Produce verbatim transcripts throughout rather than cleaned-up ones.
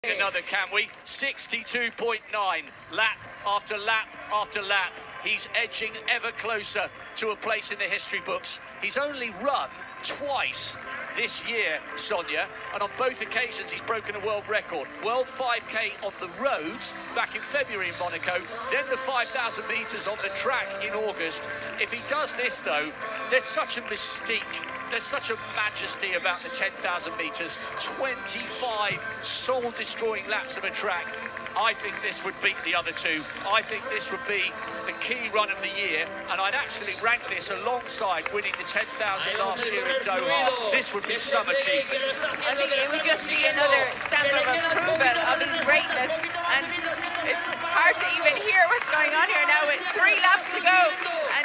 Another, can we? sixty-two point nine, lap after lap after lap. He's edging ever closer to a place in the history books. He's only run twice this year, Sonia, and on both occasions he's broken a world record. World five K on the roads back in February in Monaco, then the five thousand metres on the track in August. If he does this, though, there's such a mystique. There's such a majesty about the ten thousand metres, twenty-five soul-destroying laps of a track. I think this would beat the other two. I think this would be the key run of the year, and I'd actually rank this alongside winning the ten thousand last year in Doha. This would be some achievement. I think it would just be another stamp of approval of his greatness, and it's hard to even hear what's going on here now with three laps to go, and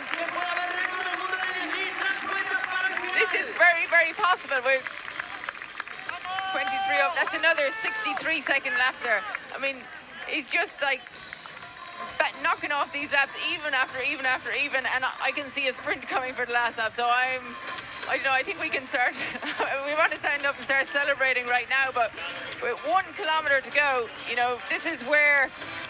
this is very, very possible. We're twenty-three up. That's another sixty-three second lap there. I mean, he's just like knocking off these laps even after even after even, and I can see a sprint coming for the last lap. So I'm, I don't know, I think we can start. We want to stand up and start celebrating right now, but with one kilometer to go, you know, this is where,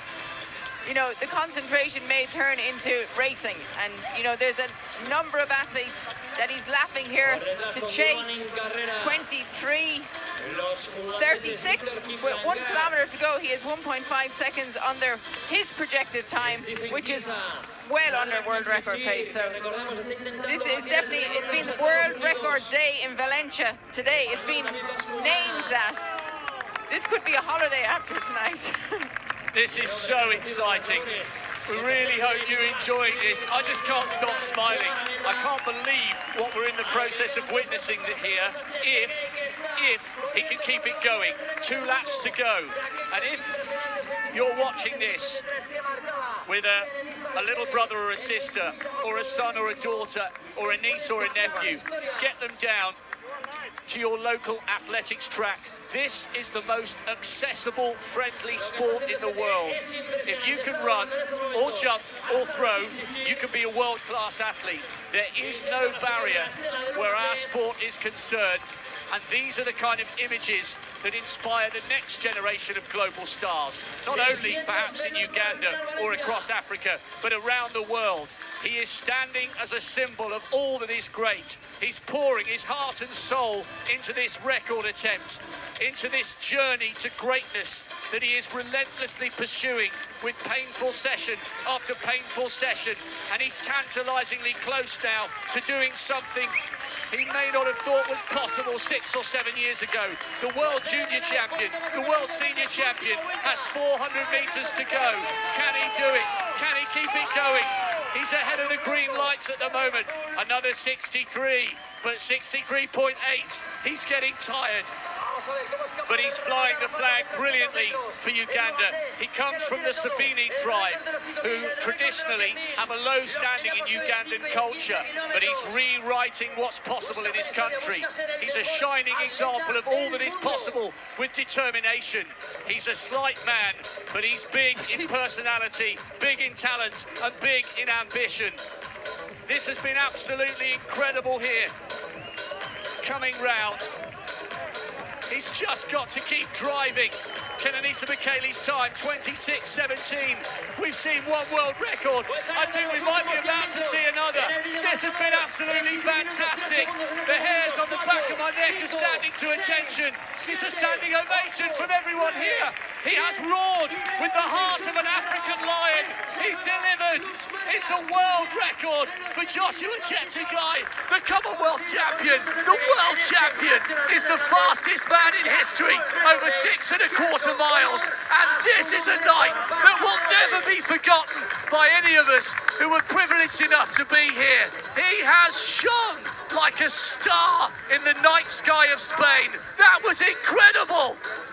you know, the concentration may turn into racing, and you know, there's a number of athletes that he's lapping here to chase. Twenty-three thirty-six with one kilometer to go. He has one point five seconds under his projected time, which is well under world record pace. So this is definitely, it's been world record day in Valencia today. It's been named that. This could be a holiday after tonight. This is so exciting. We really hope you enjoy this. I just can't stop smiling. I can't believe what we're in the process of witnessing here. If, if he can keep it going. Two laps to go. And if you're watching this with a, a little brother or a sister, or a son or a daughter, or a niece or a nephew, get them down to your local athletics track. This is the most accessible, friendly sport in the world. If you can run, or jump, or throw, you can be a world-class athlete. There is no barrier where our sport is concerned, and these are the kind of images that inspire the next generation of global stars, not only perhaps in Uganda or across Africa, but around the world. He is standing as a symbol of all that is great. He's pouring his heart and soul into this record attempt, into this journey to greatness that he is relentlessly pursuing with painful session after painful session. And he's tantalizingly close now to doing something he may not have thought was possible six or seven years ago. The world junior champion, the world senior champion has four hundred meters to go. Can he do it? Can he keep it going? He's ahead of the green lights at the moment. Another sixty-three, but sixty-three point eight. He's getting tired, but he's flying the flag brilliantly for Uganda. He comes from the Sabini tribe, who traditionally have a low standing in Ugandan culture, but he's rewriting what's possible in his country. He's a shining example of all that is possible with determination. He's a slight man, but he's big in personality, big in talent, and big in ambition. This has been absolutely incredible here. Coming round. He's just got to keep driving. Kenenisa Bekele's time, twenty-six seventeen. We've seen one world record. I think we might be about to see another. This has been absolutely fantastic. The hairs on the back of my neck are standing to attention. It's a standing ovation from everyone here. He has roared with the heart of an African lion. He's delivered. It's a world record for Joshua Cheptegei, the Commonwealth champion. The world champion is the fastest man in history, over six and a quarter miles. And this is a night that will never be forgotten by any of us who were privileged enough to be here. He has shone like a star in the night sky of Spain. That was incredible.